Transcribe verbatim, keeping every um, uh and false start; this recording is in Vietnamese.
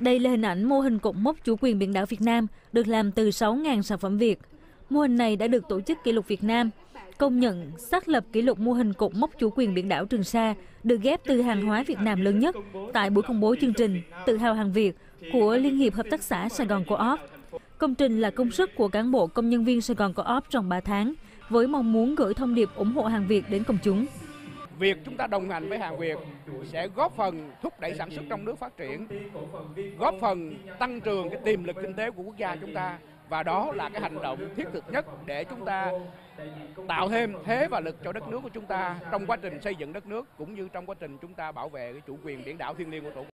Đây là hình ảnh mô hình cột mốc chủ quyền biển đảo Việt Nam được làm từ sáu nghìn sản phẩm Việt. Mô hình này đã được Tổ chức Kỷ lục Việt Nam công nhận xác lập kỷ lục mô hình cột mốc chủ quyền biển đảo Trường Sa được ghép từ hàng hóa Việt Nam lớn nhất tại buổi công bố chương trình Tự hào hàng Việt của Liên hiệp Hợp tác xã Sài Gòn Co-op. Công trình là công sức của cán bộ công nhân viên Sài Gòn Co-op trong ba tháng với mong muốn gửi thông điệp ủng hộ hàng Việt đến công chúng. Việc chúng ta đồng hành với hàng Việt sẽ góp phần thúc đẩy sản xuất trong nước phát triển, góp phần tăng trưởng cái tiềm lực kinh tế của quốc gia chúng ta, và đó là cái hành động thiết thực nhất để chúng ta tạo thêm thế và lực cho đất nước của chúng ta trong quá trình xây dựng đất nước cũng như trong quá trình chúng ta bảo vệ cái chủ quyền biển đảo thiêng liêng của Tổ quốc.